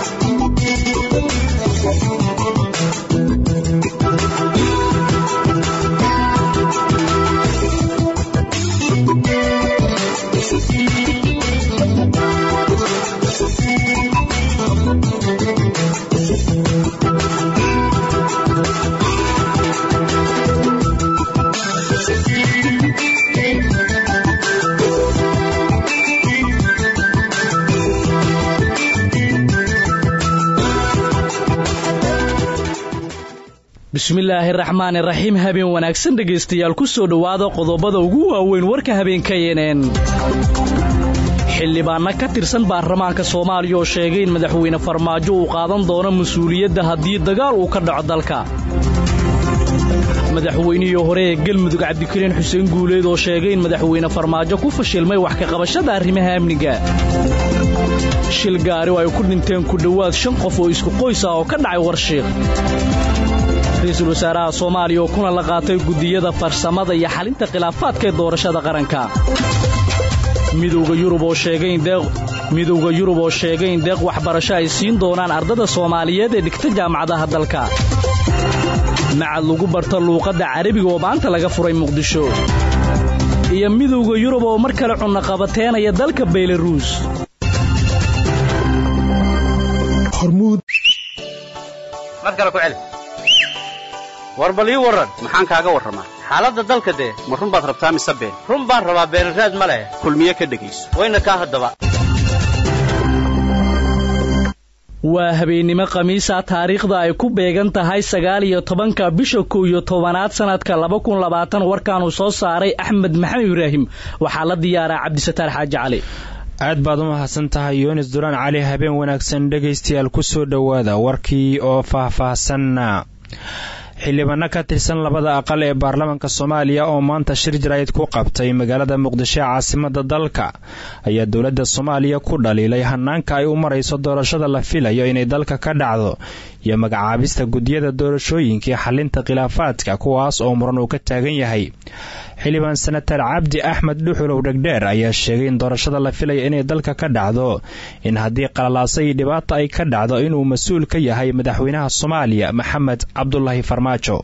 bismillaahi raxmaani raxiim habeen wanaagsan dhegaystayaal ku soo dhawaada qodobada ugu waaweyn warka habeenka yeneen xildhibaanna ka tirsan baarlamaanka Soomaaliya oo sheegay in madaxweyne Farmaajo uu qaadan doono mas'uuliyadda haddii dagaal uu ka dhaco dalka madaxweynihii hore ee Galmudug Cabdikariin Xuseen Guuleed oo sheegay in madaxweyne Farmaajo ku fashilmay wax ka qabashada arrimaha amniga shil gaari oo ay ku dhinteen ku dhawaad 5 qof oo isku qoys ah oo ka dhacay Warshiiq ra'iisul wasaaraha Soomaaliya oo kuna la qaatay gudiyada farsamada iyo xalinta khilaafaadka doorashada qaranka midowga Yurub oo sheegay in deeq waxbarasho ay siin doonaan ardada Soomaaliyeed ee dhigta jaamacadaha dalka macad lagu barto luqadda Carabiga oo maanta laga furay Muqdisho iyo midowga Yurub oo mar kale cunna qabateenaya dalka Belarus hormuud markale ku celi warbali waran maxaan kaaga waramaa xaaladda dalka ma run baad rabtaa mise been run baan rabaa beerraad ma leh kulmiye ka dhageyso wayna ka hadaba waa habeenimo khamiisa taariikhda ay ku beegan tahay 19 bisha 11 sanadka 2020 warkaanu soo saaray Axmed Maxamed Ibraahim waxa la diyaaraa Cabdisataar Xaaji Cali aad baad u mahadsan tahay Yoonis Duraan Cali habeen wanaagsan dhageystayaal ku soo dhawaada warkii oo faahfaahsan xildhibaanna ka tirsan labada aqal ee baarlamaanka Soomaaliya oo maanta shir jaraa'id ku qabtay magaalada Muqdisho caasimadda dalka ayaa dawladda Soomaaliya ku dhaliilay hanaanka ay u marayso doorashada la filayo inay dalka ka dhacdo iyo magacaabista gudiyada doorashooyinka iyo xalinta khilaafaadka kuwaas oo muran uu ka taagan yahay xildhibaan senator Cabdi Axmed Dhuxulow Dhagdheer ayaa sheegay in doorashada la filayo inay dalka ka dhacdo in haddii qalalaasay dhibaato ay ka dhacdo inuu mas'uul ka yahay madaxweynaha Soomaaliya Maxamed Cabdullaahi Farmaajo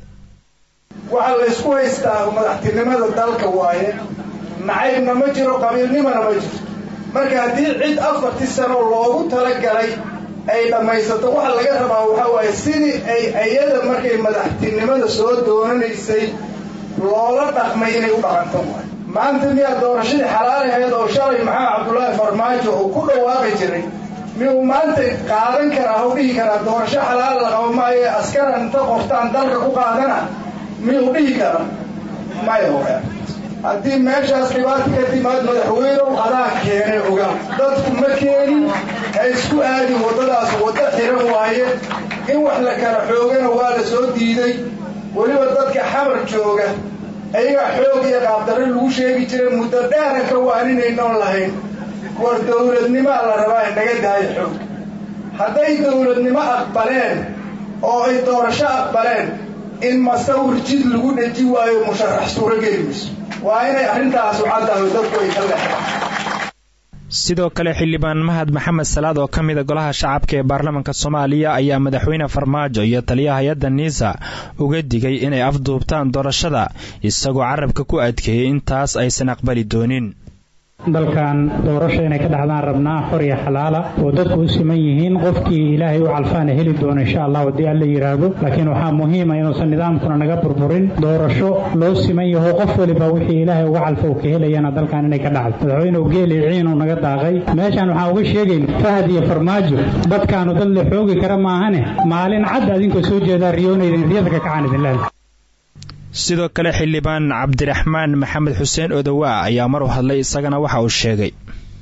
waxa la isku haystaa madaxtinimada dalka waaye nacaybna ma jiro qabiilnimana ma jiro marka haddii cid 4 sano loogu talagalay ay dhamaysato waxa laga rabaa waxa waaye sidii ay ayada markay madaxtinimada soo doonanaysay loola dhaqmay inay u dhaqanto maanta miyaa doorashadii xalaal ahayd oo shalay Maxamed Cabdullaahi Farmaajo uu ku dhawaaqay jiray miyuu maanta qaadan karaa oo dhihi karaa doorasho xalaal la qabo maayo askaran inta qortaan dalka ku qaadana miyuu dhihi karaa maayo haddii meeshaas dhibaato ka timaad madaxweynuhu adaa keenay ogaa dadku ma keenin ay isku aadi waddadaas wadda xiran waaye in wax la kala xoogana waa la soo diiday weliba dadka xamar jooga ayaga xoog iyo qaabdarro lagu sheegi jiray muddo dheer ka waaninaynoon lahayn war dawladnimo la rabaa in naga daayo xoog hadday dawladnimo aqbaleen oo ay doorasho aqbaleen in masawir jid lagu dhaji waayo musharax suuro gelimayso waa inay arrintaas u caddahay dadku ay ka leexdaan sidoo kale xildhibaan Mahad Maxamed Salaad oo ka mid ah golaha shacabka ee baarlamaanka Soomaaliya ayaa madaxweyne Farmaajo iyo taliyaha hay'adda NISA uga digay inay afduubtaan doorashada isagoo carabka ku adkeeyay intaas aysan aqbali doonin dalkan doorasho inay ka dhaxdaan rabnaa xor iyo xalaala oo dadku u siman yihiin qofkii Ilaahay u calfaana heli doono insha Allah wadii alla yiraahdo laakiin waxa muhiim ah inuu nidaamkuna naga burburin doorasho loo siman yahay qof waliba wixii Ilaahay uga calfo ka helayana dalkan inay ka dhacdo madaxweynuhu geeliciino naga daaqay meeshan waxa uga sheegay Fahad iyo Farmaajo dadkaanu dad la xoogi kara maahane maalin cad adinka soo jeeda riyoonayeen riyada ka kacanidin leeyahay sidoo kale xildhibaan Cabdiraxmaan Maxamed Xuseen Odawa ayaa mar u hadlay isagana waxa uu sheegay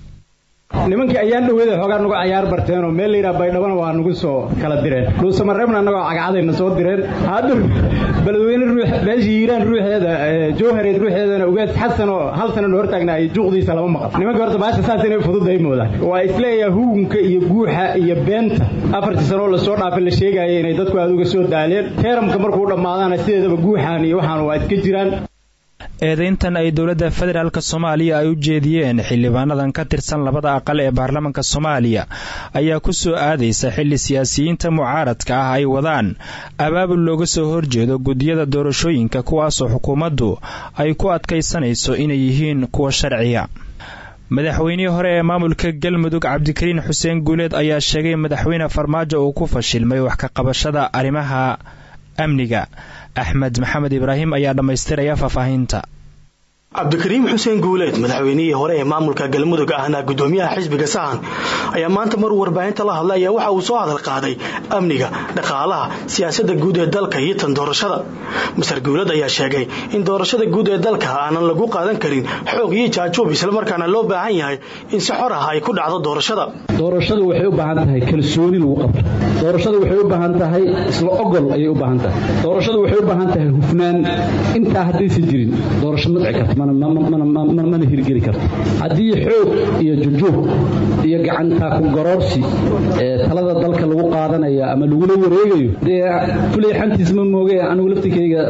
nimankii ayaan dhaweeda xogaa nagu ciyaar barteen oo meel leeyahay baydhabo waa nagu soo kala direen dhuusama reebna anaga cagacadayna soo direen hadda balweyne ruux beeshiiraan ruuxeeda joohareed ruuxeedana ugaas xasan oo hal sano hor taagnaa juuqdiisa laba maqal nimanka horta baasha saas inay fududay moodaan waa isleeyahay huunka iyo guuxa iyo beenta 4 sano la soo dhaafay la sheegay inay dadku aad uga soo daaleen teeramka markuu dhamaadana sideedaba guuxan iyo waxaan waa iska jiraan eedayntan ay dowladda federaalk Soomaaliya ay u jeediyeen xildhibaanadan ka tirsan labada aqal ee baarlamaanka Soomaaliya ayaa ku soo aadaysa xilli siyaasiyiinta mucaaradka ah ay wadaan abaabul looga soo horjeedo gudiyada doorashooyinka kuwaas oo xukuumaddu ay ku adkaysanayso inay yihiin kuwa sharciya. madaxweynihii hore ee maamulka Galmudug Cabdikariin Xuseen Guuleed ayaa sheegay madaxweyne Farmaajo uu ku fashilmay wax ka qabashada arrimaha amniga. Axmed Maxamed Ibraahim ayaa dhamaystiraya faahfaahinta. Cabdikariin Xuseen Guuleed madaxweynihii hore ee maamulka Galmudug ahna gudoomiyaha xisbiga Sahan ayaa maanta mar warbaahinta la hadlay waxa uu soo hadal qaaday amniga, dhaqaalaha, siyaasadda guud ee dalka iyo tan doorashada. Mr. Guuleed ayaa sheegay in doorashada guud ee dalka aanan lagu qaadan karin xoog iyo jaajuub isla markaana loo baahan yahay in si xor ah ay ku dhacdo doorashada. doorashadu waxay u baahan tahay kalsooni lagu qabto. doorashadu waxay u baahan tahay isla ogol ayay u baahan tahay. doorashadu waxay u baahan tahay hufnaan inta hadaysan jirin doorasho ma dhici karto mana hirgeli karto. haddii xoog iyo jujuub iyo gacanta ku garoorsi talada dalka lagu qaadanayo ama lagu wareegayo dee fuleexantiis ma moogay anigu laftikayga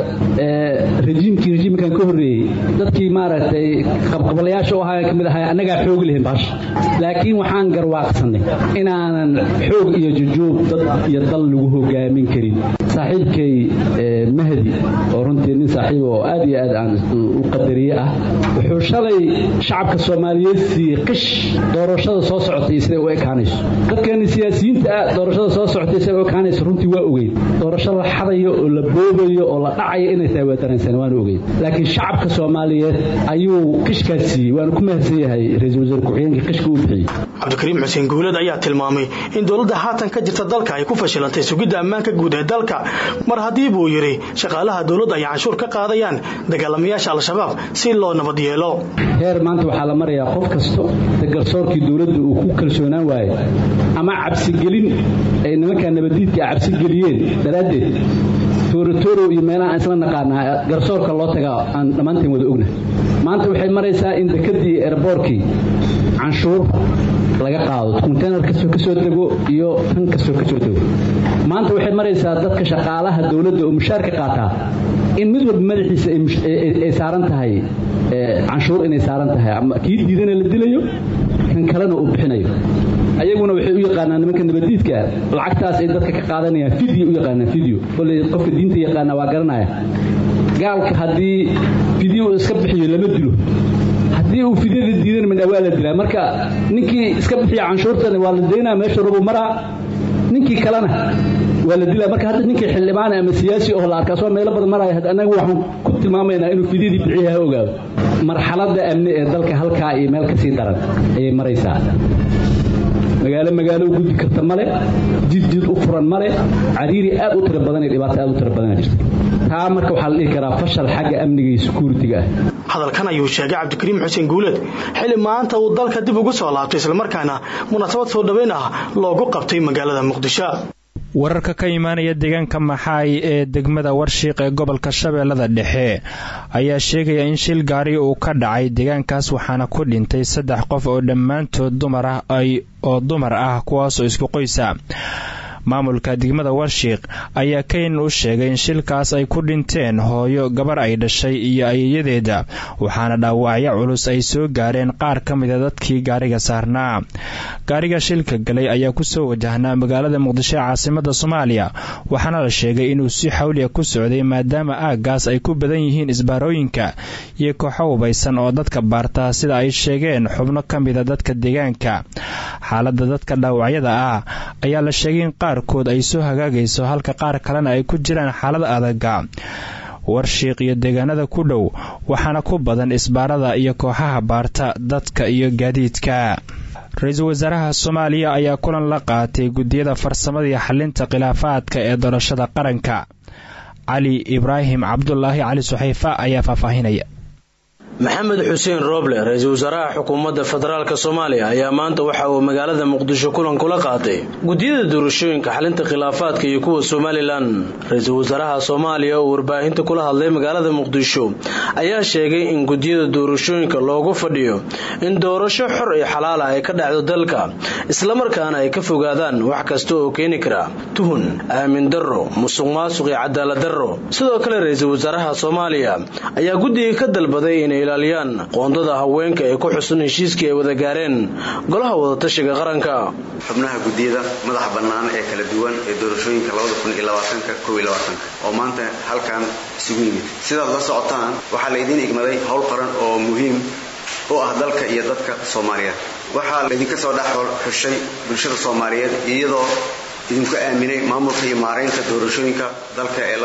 rejiimkan ka horeeyay dadkii maaragtay qabqabalayaasha u ahaa kamid ahaa anaga xoog leh baash laakiin waxaan garwaaqsanay inaanan xoog iyo jujuub dad iyo dal lagu hogaamin karin. saaxiibkay Mahdi oo runtii nin saaxiib oo aad iyo aad aan u qadariye ah wuxuu shalay shacabka Soomaaliyeed si qish doorashada soo socotay sida u ekaanayso. dadkan siyaasiyiinta doorashada soo socotay sida u ekaanayso runtii waa ogeyd. doorasho la xadayo oo la boobayo oo la dhacayo inay tahay wadanaysan waan ogeyd. laakiin shacabka Soomaaliyeed ayuu qishkaasi waan ku mahadsan yahay ra'iisul wasaare ku-xigeenka qishka u bixiyay. Cabdikariin Xuseen Guuleed ayaa tilmaamay in dowladda haatan ka jirta dalka ay ku fashilantay sugidda ammaanka guud ee dalka mar haddii buu yiri shaqaalaha dowladda ay canshuur ka qaadayaan dagaalamayaasha al-shabaab si loo nabad yeelo. heer maanta waxaa la marayaa qof kasto garsoorkii dowladda uu ku kalsoonaan waayay ama cabsi gelin ay nimanka nabadiidka cabsi geliyeen daraadeed tooro iyo meelaha isla naqaanaa garsoorka loo tagaa aan dhamaanteen wada ognahay. maanta waxay maraysaa in dekadii airportkii canshuur laga qaado container ka soo dego iyo tan ka soo dego. maanta waxay maraysaa dadka shaqaalaha dowladda oo mushaarka qaata in mid walba madaxiisa ay saaran tahay canshuur inay saaran tahay ama kii diidana la dilayo kan kalena uu bixinayo. ayaguna waxay u yaqaanaan nimanka nabadiidka lacagtaas ay dadka ka qaadanayaan video u yaqaanaan video kulli qofka diinta yaqaana waa garanaya. gaalka haddii video iska bixiyo lama dilo haddii uu fidyada diidan midna waa la dilaa. marka ninkii iska bixiya canshuurtana waa la deynaa meesha rabo maraa ninkii kalena waa la dilaa. marka hadda ninkii xildhibaan ama siyaasi oo la arkaa soo meelo badan maraya anagu waxaan ku tilmaamaynaa inuu fidyadii bixiyaha ogaado. marxaladda amni ee dalka halkaa iyo meel ka sii daran ayay maraysaa. magaalo gudi karta male jid u furan male cariiri aad u tiro badan iyo dhibaato aad u tiro badan jirta. taa marka waxaa la dhihi karaa fashal xagga amniga iyo security-ga ah. hadalkan ayuu sheegay Cabdikariin Xuseen Guuleed xilli maanta uu dalka dib ugu soo laabtay isla markaana munaasabad soo dhaweyn ah loogu qabtay magaalada Muqdisho. wararka ka imaanaya deegaanka Maxaay ee degmada Warshiiq ee gobolka Shabeellada Dhexe ayaa sheegaya in shil gaari uu ka dhacay deegaankaas waxaana ku dhintay 3 qof oo dhammaantood dumar ah kuwaas oo isku qoysa. maamulka degmada Warshiiq ayaa kayn u sheegay in shilkaas ay ku dhinteen hooyo gabar ay dhashay iyo ayayadeeda waxaana dhaawacyo culus ay soo gaareen qaar ka mid ah dadkii gaariga saarnaa. gaariga shilka galay ayaa ku soo wajahnaa magaalada Muqdisho ee caasimadda Soomaaliya waxaana la sheegay inuu si xawli ah ku socday maadaama aaggaas ay ku badan yihiin isbaarooyinka iyo kooxo hubaysan oo dadka baarta sida ay sheegeen xubno ka mid ah dadka deegaanka. xaaladda dadka dhaawacyada ah ayaa la sheegay in qaarkood ay soo hagaagayso halka qaar kalena ay ku jiraan xaalad adag. Warshiiq iyo deegaanada ku dhow waxaana ku badan isbaarada iyo kooxaha baarta dadka iyo gaadiidka. ra-iisul wasaaraha Soomaaliya ayaa kulan la qaatay gudiyada farsamada iyo xalinta khilaafaadka ee doorashada qaranka. Cali Ibraahim Cabdullaahi Cali Suxayfa ayaa faahfaahinaya. maxamed xuseen rooble ra-iisul wasaaraha xukuumadda federaalk Soomaaliya ayaa maanta waxa uu magaalada Muqdisho kulan kula qaatay gudiyada doorashooyinka xalinta khilaafaadka iyo kuwa Somaliland ra-iisul wasaaraha Soomaaliya oo warbaahinta kula hadlay magaalada Muqdisho ayaa sheegay in gudiyada doorashooyinka loogu fadhiyo in doorasho xor iyo xalaal ah ay ka dhacdo dalka isla markaana ay ka fogaadaan wax kasta oo keeni kara tuhun aamin darro musuqmaasuq iyo cadaalad darro sidoo kale ra-iisul wasaaraha Soomaaliya ayaa gudiga ka dalbaday in ilaaliyaan qoondada haweenka ee ku xusan heshiiskii ay wada gaareen golaha wada tashiga qaranka xubnaha gudiyada madaxa bannaan ee kala duwan ee doorashooyinka 2021 oo maanta halkan isugu yimid sidaad la socotaan waxaa la idin igmaday hawl qaran oo muhiim u ah dalka iyo dadka Soomaaliyeed waxaa la idinka soo xushay bulshada Soomaaliyeed iyadoo idinku aaminay maamulka iyo maareynta doorashooyinka dalka ee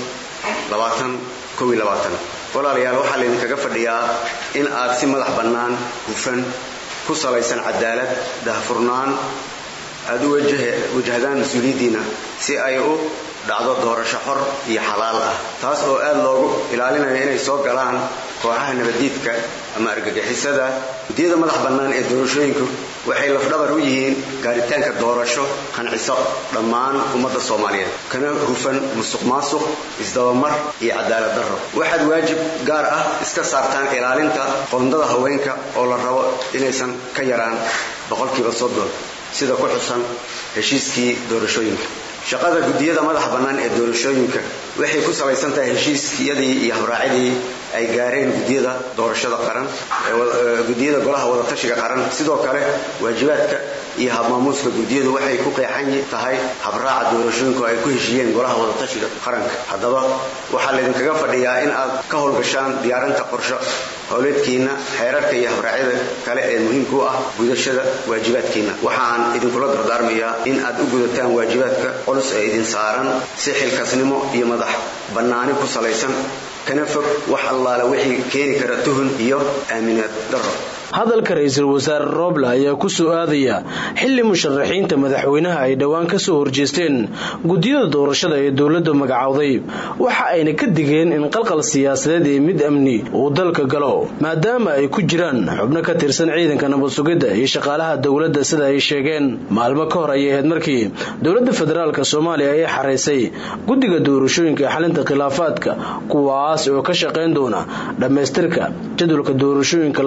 2021 walaalayaal waxaa la idinkaga fadhiyaa in aad si madax bannaan hufan ku salaysan cadaalad daahfurnaan aad u wajahdaan mas'uuliyadiina si ay u dhacdo doorasho xor iyo xalaal ah taas oo aad loogu ilaalinayo inay soo galaan kooxaha nabadiidka ama argagixisada gudiyada madax bannaan ee doorashooyinku waxay lafdhabar u yihiin gaaritaanka doorasho qanciso dhammaan ummadda Soomaaliyeed kana hufan musuqmaasuq isdabamar iyo cadaalad darro waxaad waajib gaar ah iska saartaan ilaalinta qoondada haweenka oo la rabo inaysan ka yaraan 30% sida ku xusan heshiiskii doorashooyinka shaqada gudiyada madax bannaan ee doorashooyinka waxay ku salaysan tahay heshiiskiyadii iyo habraacidii ay gaareen gudiyada doorashada qaran gudiyada golaha wada tashiga qaran sidoo kale waajibaadka iyo habmaamuuska gudiyadu waxay ku qeexan tahay habraaca doorashooyinku ay ku heshiyeen golaha wada tashiga qaranka haddaba waxaa la idinkaga fadhiyaa in aad ka howlgashaan diyaarinta qorshe howleedkiina xeerarka iyo habraacyada kale ee muhiimka u ah gudashada waajibaadkiina waxaan idinkula dardaarmayaa in aad u gudataan waajibaadka culus ee idin saaran si xilkasnimo iyo madax bannaani ku salaysan kana fog wax allaala wixii keeni kara tuhun iyo aaminaad darro hadalka ra-iisul wasaare Rooble ayaa ku soo aadaya xilli musharaxiinta madaxweynaha ay dhawaan ka soo horjeesteen gudiyada doorashada ee dawladda magacawday waxa ayna ka digeen in qalqal siyaasadeed iyo mid amni uu dalka galo maadaama ay ku jiraan xubno ka tirsan ciidanka nabad sugidda iyo shaqaalaha dawladda sida ay sheegeen maalmo ka hor ayay ahayd markii dawladda federaalka Soomaaliya ay xareysay gudiga doorashooyinka xalinta khilaafaadka kuwaas oo ka shaqeyn doona dhameystirka jadwalka doorashooyinka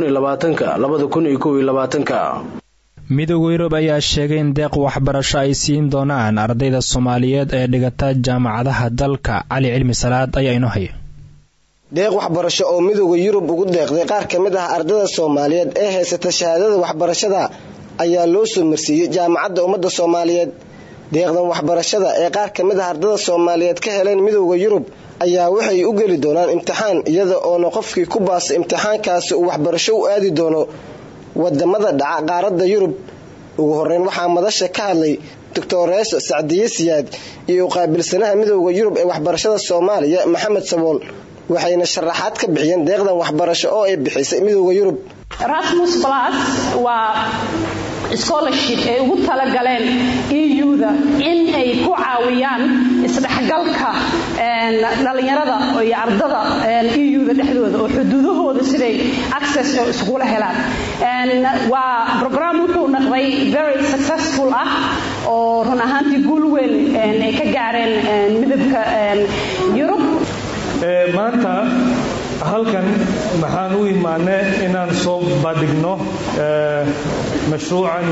2021 midowga Yurub ayaa sheegay in deeq waxbarasho ay siin doonaan ardayda Soomaaliyeed ee dhigata jaamacadaha dalka Cali Cilmi Salaad ayaa inoo haya deeq waxbarasho oo midowga Yurub ugu deeqday qaar ka mid ah ardayda Soomaaliyeed ee haysata shahaadada waxbarashada ayaa loo soo marsiiyay jaamacadda ummadda Soomaaliyeed deeqdan waxbarashada ee qaar ka mid ah ardayda Soomaaliyeed ka heleen midowga Yurub ayaa waxay u gali doonaan imtixaan iyada oo qofkii ku baasay imtixaankaasi uu waxbarasho u aadi doono wadamada dhaca qaaradda Yurub ugu horeyn waxaa madasha ka hadlay Dr. Sacdiye Siyaad iyo qaabilsanaha midowga Yurub ee waxbarashada Soomaaliya Maxamed Sabool waxayna sharaxaad ka bixiyeen deeqdan waxbarasho oo ay bixisay midowga Yurub Erasmus Plus waa scholarship ay ugu tala galeen EU-da in ay ku caawiyaan isdhexgalka dhalinyarada iyo ardada EU-da dhexdooda oo xuduudahooda siday access isku helaan waa program wuxuu noqday very successful ah oo run ahaantii guul weyn ay ka gaareen midabka Europe maanta halkan maxaan u imaanay inaan soo bandhigno mashruucan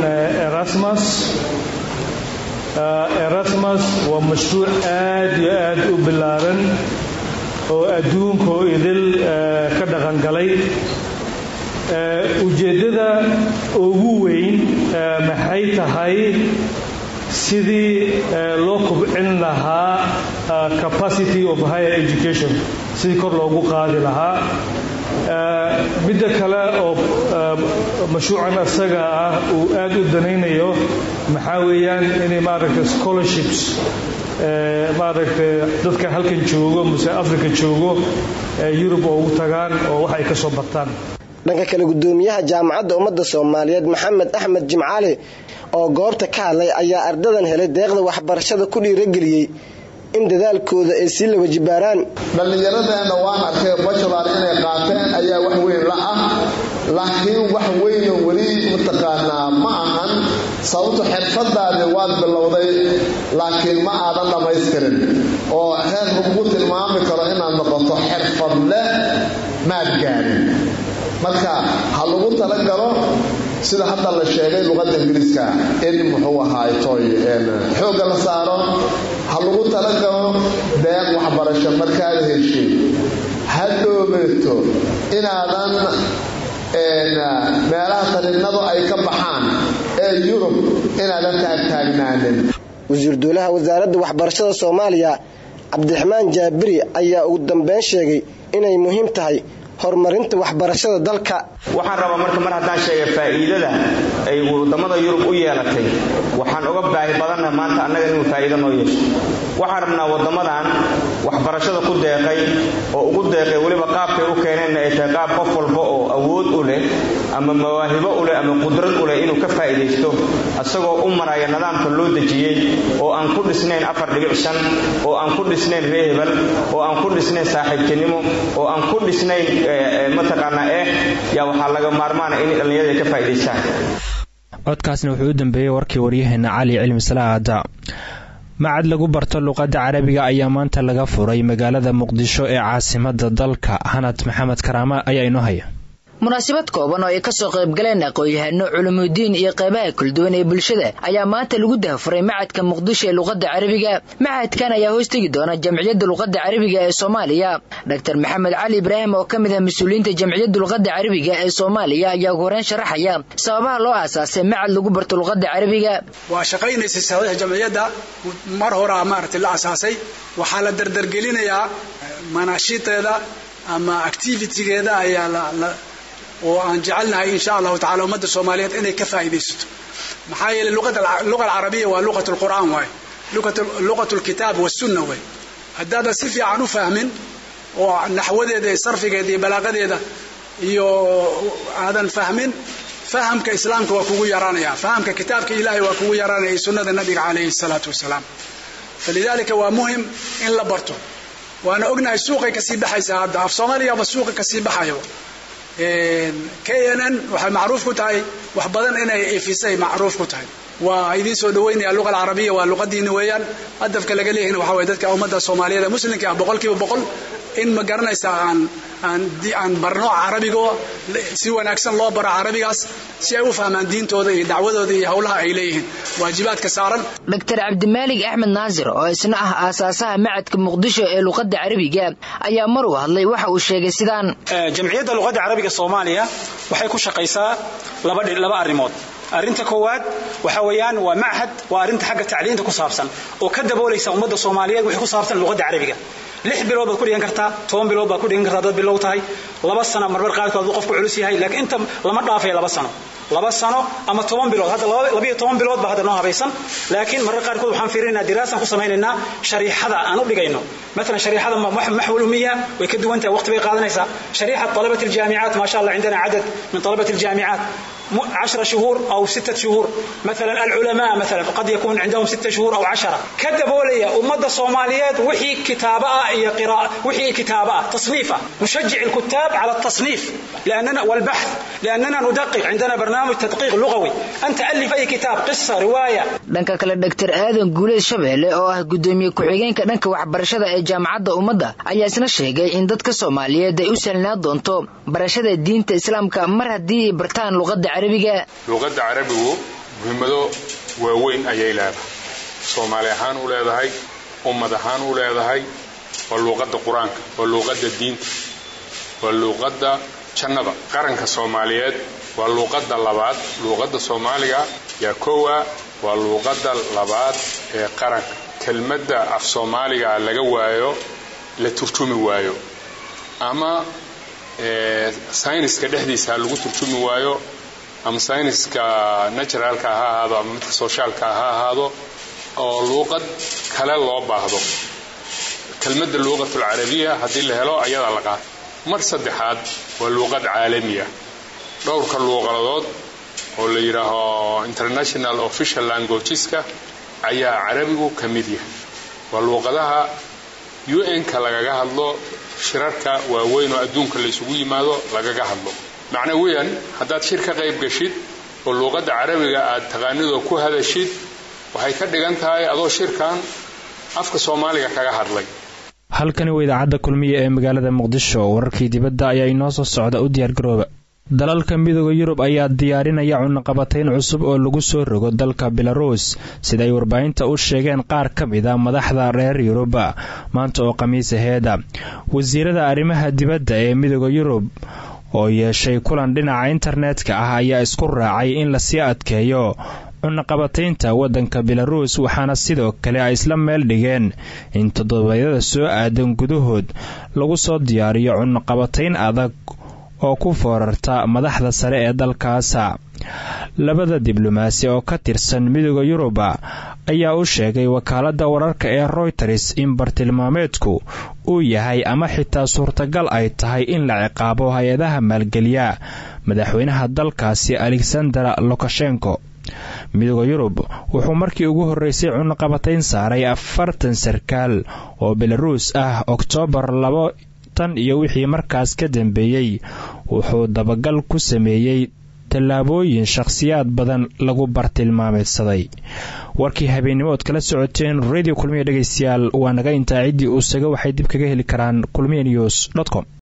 Erasmus waa mashruuc aad iyo aad u ballaaran oo adduunka oo idil ka dhaqan galay ujeedada ugu weyn maxay tahay sidii loo kobcin lahaa capacity of higher education sidii kor loogu qaadi lahaa midda kale oo mashruucan asaga ah uu aad u danaynayo maxaa weeyaan inay maaragtay scholarships maaragtay dadka halkan joogo mise Africa joogo Europe oo ugu tagaan oo wax ay ka soo bartaan dhanka kale gudoomiyaha jaamacadda ummadda Soomaaliyeed Maxamed Axmed Jimcaale oo goobta ka hadlay ayaa ardadan helay deeqda waxbarashada ku dhiirigeliyay in dadaalkooda ay sii la wajibaaraan. dhallinyaradeena waan arkay bachelor inay qaateen ayaa wax weyn la ah, laakiin wax weyn weli mataqaanaa ma ahan. sababto xirfadaadi waad bilowday laakiin ma aadan dhamaystirin oo heer lagu tilmaami karo inaad noqoto xirfadle maad gaarin. marka ha lagu talagalo sida hadda la sheegay luqadda ingiriiska in muxuu ahaay toy xooga la saaro. ha lagu talagalo deeq waxbarasho markaad heshay ha dhoobeeto inaadan meelaha tariinadu ay ka baxaan ee Yurub inaadan taagnaanin. wasiir dowlaha wasaaradda waxbarashada Soomaaliya Cabdiraxmaan Jaabiri ayaa ugu dambeyn sheegay inay muhiim tahay horumarinta waxbarashada dalka. waxaan rabaa marka mar haddaan sheegay faa'iidada ay wadamada Yurub u yeelatay, waxaan uga baahi badanna maanta annaga inuu faa'iido noo yeesho. waxaan rabnaa wadamadan waxbarashada ku deeqay oo ugu deeqay waliba qaabkay u keeneen ay tahay qaab qof walba oo awood u leh ama mawaahibo u leh ama qudrad u leh inuu ka faa'iideysto asagoo u maraya nidaamka loo dejiyay oo aan ku dhisnayn 4.5 oo aan ku dhisnayn reehbal oo aan ku dhisnayn saaxiibtinimo oo aan ku dhisnayn mataqaanaa yaa waxaa laga maarmaana in dhalinyarada ka faa'iideystaan. codkaasna wuxuu u dambeeyay warkii waryaheena Cali Cilmi Salaada. macad lagu barto luqadda Carabiga ayaa maanta laga furay magaalada Muqdisho ee caasimadda dalka. Hanad Maxamed Karaama ayaa inoo haya. munaasabad kooban oo ay ka soo qayb galeen aqoon-yahano culuumudiin iyo qaybaha kala duwan ee bulshada ayaa maanta lagu daahfuray macadka Muqdisho ee luqadda Carabiga. macadkan ayaa hoostigi doona Jamciyadda Luqadda Carabiga ee Soomaaliya. Dr. Maxamed Cali Ibrahim oo kamid ah mas'uuliyiinta Jamciyadda Luqadda Carabiga ee Soomaaliya ayaa horeen sharaxaya sababaha loo aasaasay macad lagu barto luqadda Carabiga. waa shaqaynaysa saadaha jamciyadda mar hore maartay la aasaasay. waxaa la dardargelinayaa manaashiteeda ama activity-geeda ayaa la oo aan jecelnahay insha Allah ta'ala ummadda Soomaaliyeed inay ka faa'iideysato. maxaa yeelay luqada Carabiga waa luqatul Qur'aan waay, luqatul kitaab wa sunnah waay. haddaad si fiican u fahmin oo naxwadeeda iyo sarfigeeda iyo balaaqadeeda iyo aadan fahmin, fahamka islaamka waa kugu yaraanaya, fahamka kitaabka Ilaahay waa kugu yaraanaya, sunnada nabiga calayhi salaatu wasalaam. falidaalika waa muhim in la barto. waana ognahay suuqay ka sii baxaysa hadda af Soomaaliya ba suuqa ka sii baxayo. KNN waxay macruuf ku tahay wax badan inay ifisay macruuf ku tahay. waa idin soo dhaweynaya luqada Carabiga waa luqadiina weeyaan. hadafka laga leeyahay waxa way dadka ummadda Soomaaliyeed muslimka ah 100% in ma garanaysa aan barno Carabiga si wanaagsan loo baro Carabigaas si ay u fahmaan diintooda iyo dacwadooda iyo hawlaha ay leeyihiin waajibaadka saaran. Dr. Cabdimaalig Axmed Naasir oo isna ah aasaasaha macadka Muqdisho ee luqadda Carabiga ayaa mar u hadlay waxa uu sheegay sidaan. Jamciyadda Luqadda Carabiga Soomaaliya waxay ku shaqaysaa laba arrimood. arrinta koowaad waxa weeyaan waa macahad waa arrinta xagga tacliinta ku saabsan oo ka daboolaysa ummadda Soomaaliyeed wixii ku saabsan luqadda Carabiga. 6 bilood baad ku dhigan kartaa, 10 bilood baad ku dhigan kartaa, dad bilow tahay 2 sano marmar qaarkood qofku culus yahay, laakiin inta lama dhaafay 2 sano. 2 sano ama 10 bilood, hadda 12 bilood baa hadda noo habaysan, laakiin marmar qaarkood waxaan fiirinaa diraasan ku sameeynaa shariixada aan u dhigayno. مثلا شريحة محو الأمية ويكدوا أنت وقت بيقاضنيسا شريحة طلبة الجامعات ما شاء الله عندنا عدد من طلبة الجامعات 10 شهور أو 6 شهور. مثلا العلماء مثلا قد يكون عندهم 6 شهور أو 10. كتبوا لي أمد الصوماليات وحي كتابة قراءة وحي كتابة تصنيفة. نشجع الكتاب على التصنيف لأننا والبحث لأننا ندقق عندنا برنامج تدقيق لغوي. أنت ألف أي كتاب قصة رواية. dhanka kale Dr. Aadan Guuleed Shabeelle oo ah gudoomiye ku-xigeenka dhanka waxbarashada ee jaamacadda ummadda ayaa isna sheegay in dadka Soomaaliyeed ay u salnaa doonto barashada diinta Islaamka mar haddii ay bartaan luqadda Carabiga. luqadda Carabigu muhiimado waaweyn ayay leedahay. Soomaali ahaan u leedahay, ummad ahaan u leedahay, waa luqadda Quraanka, waa luqadda diinta, waa luqadda jannada. qaranka Soomaaliyeed waa luqadda labaad. luqadda Soomaaliga yaa koowa waa luqadda labaad ee qaranka. kelmadda af Soomaaliga laga waayo la turjumi waayo ama sayniska dhexdiisa lagu turjumi waayo ama sayniska naturalka ha ahaado ama midka socialka ha ahaado oo luqad kale loo baahdo. kelmadda luqadul carabiya haddii la helo ayada la qaato. mar saddexaad waa luqad caalamiya. dhowrka luqadood oo la yiraahdo international official languageska ayaa Carabigu ka mid yahay. waa luuqadaha UN-ka lagaga hadlo shirarka waaweyn oo adduunka la isugu yimaado lagaga hadlo macna weeyaan haddaad shir ka qayb gashid oo luuqadda carabiga aad taqaanido ku hadashid waxay ka dhigan tahay adoo shirkan afka Soomaaliga kaga hadlay. halkani waa idaacadda kulmiye ee magaalada Muqdisho. wararkii dibadda ayaa inoo soo socda u diyaar garooba. dalalka midowga Yurub ayaa diyaarinaya cunaqabatayn cusub oo lagu soo rogo dalka Belarus sida ay warbaahinta u sheegeen qaar ka mid ah madaxda reer Yurub maanta oo Khamiis aheeda. wasiirada arrimaha dibadda ee midowga Yurub oo yeeshay kulan dhinaca internetka ah ayaa isku raacay in la sii adkeeyo cunaqabataynta wadanka Belarus waxaana sidoo kale ay isla meel dhigeen in toddobaadyada soo aadan gudahood lagu soo diyaariyo cunaqabatayn adag oo ku foorarta madaxda sare ee dalkaas. labada diblomaasi oo ka tirsan midowga Yurub ayaa u sheegay wakaaladda wararka ee Reuters in bartilmaameedku uu yahay ama xitaa suurtagal ay tahay in la ciqaabo hay'adaha maalgeliya madaxweynaha dalkaasi Alexander Lukashenko. midowga Yurub wuxuu markii ugu horeysay cunaqabatayn saaray 40 sarkaal oo Belarus ah Oktoobar 2 tan iyo wixii markaas ka dambeeyay wuxuu dabagal ku sameeyay tallaabooyin shakhsiyaad badan lagu bartilmaameedsaday. warkii habeenimood kala socoteen radio kulmiye dhageystayaal waa naga intaa cidii uu saga waxay dib kaga heli karaan kulmiyenews.com.